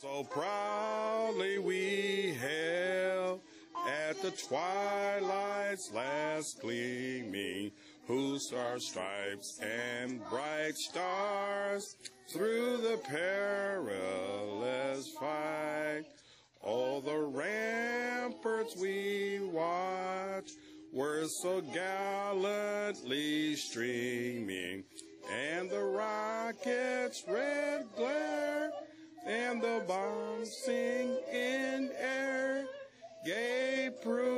So proudly we hailed at the twilight's last gleaming, whose our stripes and bright stars through the perilous fight. All the ramparts we watched were so gallantly streaming, and the rockets' red glare and the bombs sing in air gave proof